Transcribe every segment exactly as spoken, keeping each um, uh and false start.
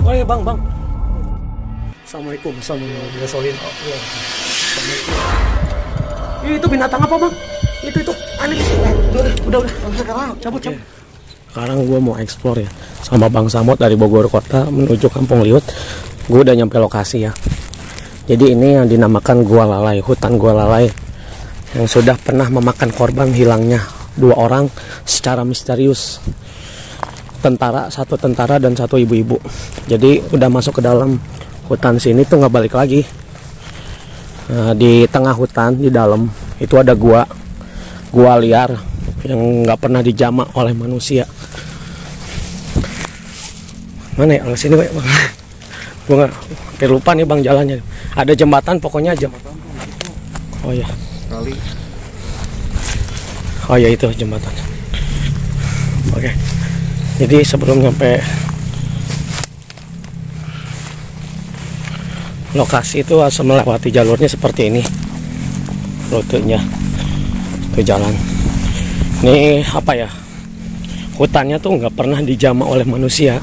Oh iya bang, bang. Assalamualaikum, assalamualaikum. Gasolin. Oh, iya. Assalamualaikum. Ih, itu binatang apa bang? Itu itu aneh. Udah, udah, udah. Sekarang cabut, cabut. Sekarang gue mau explore ya sama Bang Samot dari Bogor Kota menuju Kampung Liut. Gue udah nyampe lokasi ya. Jadi ini yang dinamakan Gua Lalai, hutan Gua Lalai yang sudah pernah memakan korban hilangnya dua orang secara misterius. Tentara, satu tentara dan satu ibu-ibu. Jadi udah masuk ke dalam hutan sini tuh nggak balik lagi. Nah, di tengah hutan di dalam itu ada gua, gua liar yang nggak pernah dijamah oleh manusia. Mana ya? Ke sini bang. Gue nggak, kayak lupa nih bang jalannya. Ada jembatan pokoknya aja. Oh ya. Kali. Oh ya itu jembatan. Oke. Jadi sebelum nyampe lokasi itu harus melewati jalurnya seperti ini. Rutenya. Itu jalan. Ini apa ya? Hutannya tuh nggak pernah dijamah oleh manusia.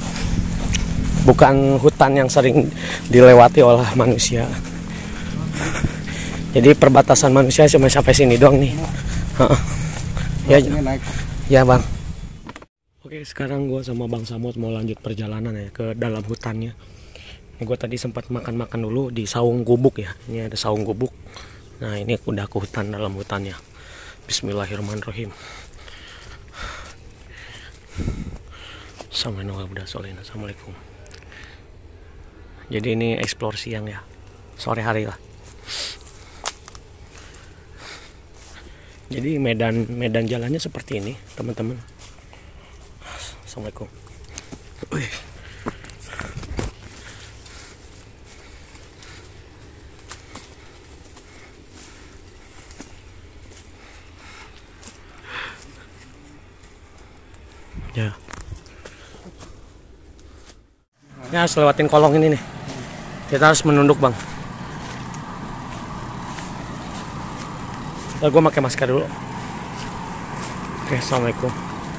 Bukan hutan yang sering dilewati oleh manusia. Jadi perbatasan manusia cuma sampai sini doang nih. Ya, ya bang. Oke, sekarang gue sama Bang Samot mau lanjut perjalanan ya ke dalam hutannya. Ini gue tadi sempat makan-makan dulu di saung gubuk ya. Ini ada saung gubuk. Nah ini udah ke hutan, dalam hutannya. Bismillahirrahmanirrahim. Assalamualaikum. Jadi ini explore siang ya, sore hari lah. Jadi medan medan jalannya seperti ini teman-teman. Assalamualaikum. Wih. Ya. Ini harus lewatin kolong ini nih. Kita harus menunduk bang. Lalu gue pakai masker dulu. Oke, assalamualaikum.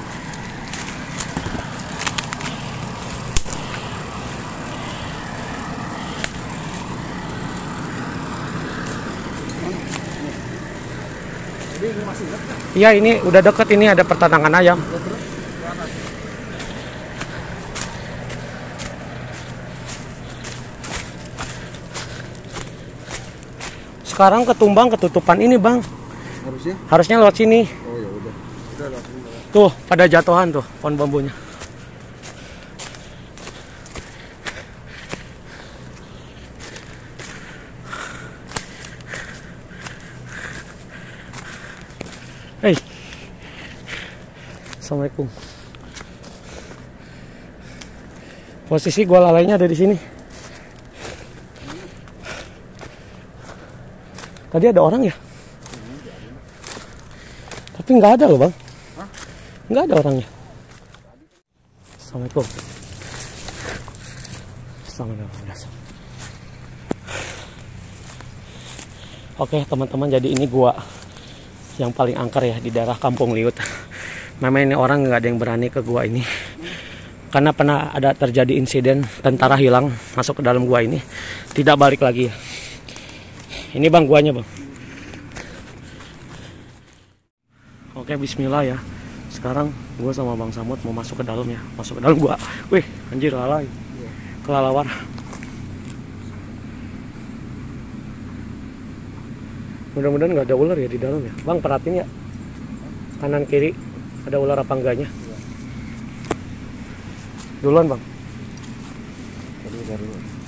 Iya ini udah deket, ini ada pertanakan ayam. Sekarang ketumbang ketutupan ini bang. Harusnya? Harusnya lewat sini. Oh ya udah. Udah lewat sini. Tuh pada jatuhan tuh pohon bambunya. Hei. Assalamualaikum. Posisi Gua Lalainya ada di sini. Tadi ada orang ya? Tapi nggak ada loh bang. Nggak ada orangnya. Assalamualaikum. Assalamualaikum. Oke teman-teman, jadi ini gua yang paling angker ya di daerah Kampung Liut. Memang ini orang nggak ada yang berani ke gua ini. Karena pernah ada terjadi insiden tentara hilang masuk ke dalam gua ini. Tidak balik lagi ya. Ini bang guanya bang. Oke bismillah ya. Sekarang gue sama Bang Samut mau masuk ke dalam ya. Masuk ke dalam gua. Wih anjir lalai. Kelalawar. Mudah-mudahan nggak ada ular ya di dalam ya. Bang perhatiin ya. Kanan kiri ada ular apa enggaknya. Duluan bang. Tadi dari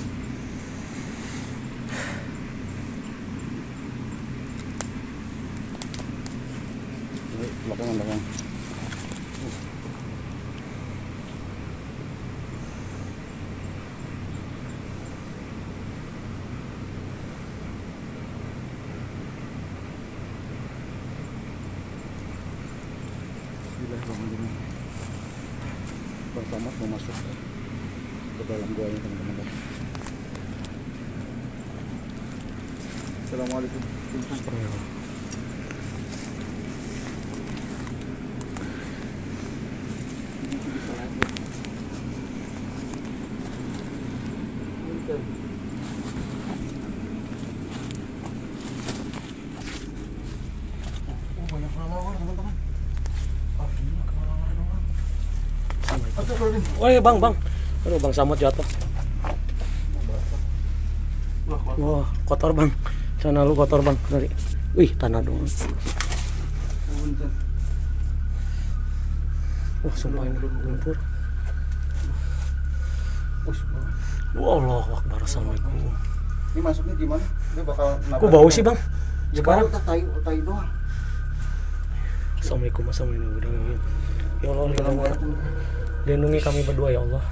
belakangan belakang. Bismillahirrahmanirrahim. Pertama mau masuk ke dalam gua ini teman-teman. Assalamualaikum. banyak kelelawar teman-teman. Ah, ini kelelawar doang. Assalamualaikum. Woi bang bang, aduh bang Samot jatuh. Wah kotor bang, sana lu kotor bang dari. Wih tanah doang. Wah sumpah ini lumpur. Wah Allah Akbar. Assalamualaikum. Ini masuknya gimana? Dia bakal Kok bau sih bang? Ya Sekarang bau, tai tai doang. Assalamualaikum Assalamualaikum. Ya Allah lindungi, lindungi kami berdua ya Allah.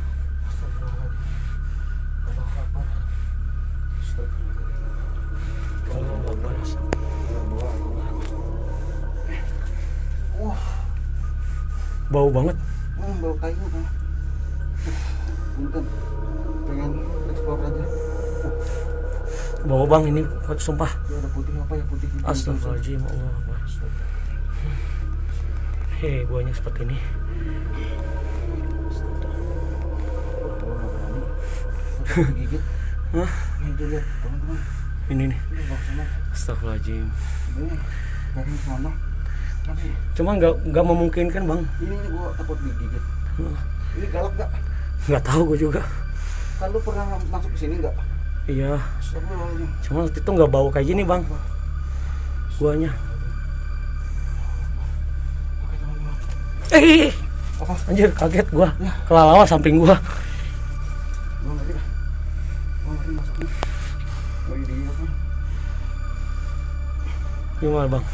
Bau banget. Hmm, bau kayu kan. Punten. Pengen eksplor aja. Bau bang ini sumpah. Ya ada putih apa ya putih. Astagfirullahaladzim Allah Akbar. Hei buahnya seperti ini. Gigit. Hah? Ini lihat teman-teman. Ini nih. Ini bau sama. Astagfirullahaladzim. Ini dari sana. Tapi Cuma nggak nggak memungkinkan bang. ini ini gua takut digigit. Ini galak gak? Nggak tahu gue juga. Kan lu pernah masuk ke sini nggak? Iya. Astagfirullahaladzim. Cuma waktu itu nggak bau kayak gini bang. Buahnya. Oke teman-teman. Eh, Apa? anjir kaget gua. Ya. Kelalawa samping gua. Gua ngerti dah. Gua ngerti masuknya. Oh ini dia kan. Gimana bang?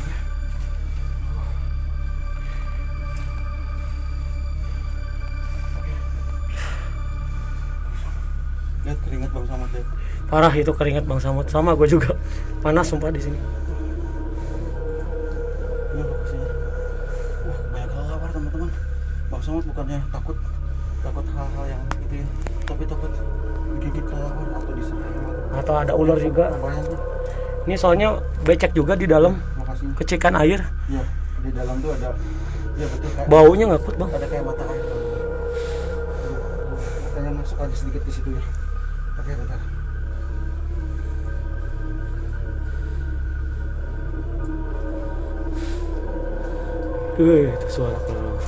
Lihat keringat bang sama lihat. Parah itu keringat bang Samot. Sama gua juga. Panas sumpah di sini. Ini lokasinya. Wah banyak kelelawar teman-teman. Bang Samad bukannya takut takut hal-hal yang gitu ya, tapi takut digigit kelelawar atau diserang sama Atau ada ular juga. bayangin. Ini soalnya becek juga di dalam. Lokasinya. Kecikan air. Iya di dalam tuh ada. Iya betul kayak. Baunya nggak kuat bang. Ada kayak mata air. Makanya masuk aja sedikit di situ ya. Oke bentar. Wih, itu suara kelelawar.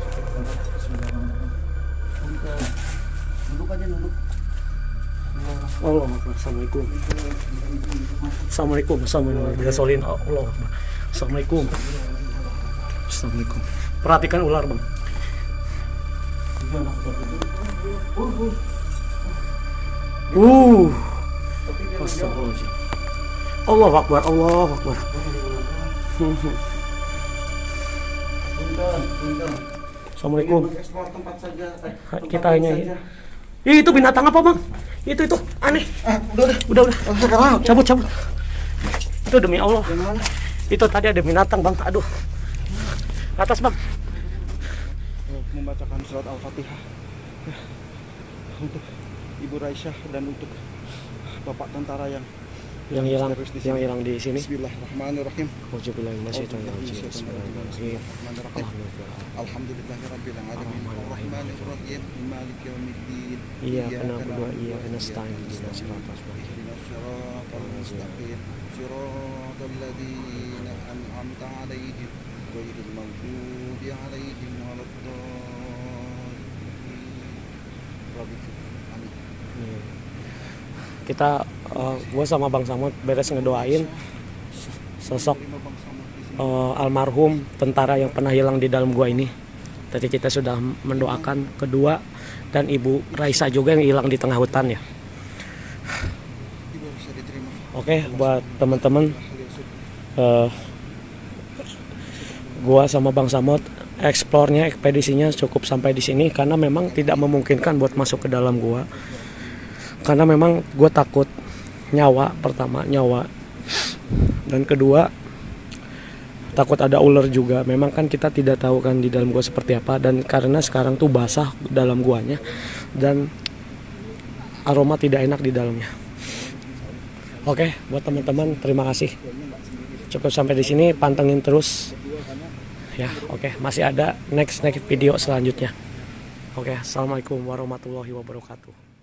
Duduk aja duduk. Allah Akbar. Assalamualaikum. Assalamualaikum. Assalamualaikum. Bisa solin. Allah Akbar. Assalamualaikum. Assalamualaikum. Perhatikan ular bang. Uh. Astagfirullahaladzim. Allah Akbar. Allah Akbar. Assalamualaikum. Eksplor tempat saja. Eh, tempat Kita hanya saja. Ih, itu binatang apa bang? Itu itu aneh. Ah, udah udah. Udah udah. Oh, sekarang Cabut cabut. Itu demi Allah. yang mana? Itu tadi ada binatang bang. Aduh. Atas bang. Membacakan surat Al-Fatihah untuk Ibu Raisyah dan untuk Bapak tentara yang Yang hilang terus di yang sini. hilang di sini. Bismillahirrahmanirrahim. Auzubillahiminasyaitonirrajim. Bismillahirrahmanirrahim. Bismillahirrahmanirrahim. Alhamdulillahirabbil alamin. Arrahmanirrahim. Maliki yaumiddin. Iyyaka na'budu wa iyyaka nasta'in. Ihdinas siratal mustaqim. Ihdinas siratal mustaqim. Siratal ladzina an'amta 'alaihim ghairil maghdubi 'alaihim waladdallin. Amin. Iya. Kita uh, gue sama Bang Samot beres ngedoain sosok uh, almarhum tentara yang pernah hilang di dalam gua ini. Tadi kita sudah mendoakan kedua dan Ibu Raisa juga yang hilang di tengah hutan ya. Oke, buat teman-teman, uh, gua sama Bang Samot eksplornya ekspedisinya cukup sampai di sini karena memang tidak memungkinkan buat masuk ke dalam gua. Karena memang gue takut nyawa, pertama nyawa, dan kedua takut ada ular juga. Memang kan kita tidak tahu kan di dalam gua seperti apa, dan karena sekarang tuh basah dalam guanya dan aroma tidak enak di dalamnya. Oke, buat teman-teman terima kasih. Cukup sampai di sini, pantengin terus. Ya, oke, masih ada next next video selanjutnya. Oke, assalamualaikum warahmatullahi wabarakatuh.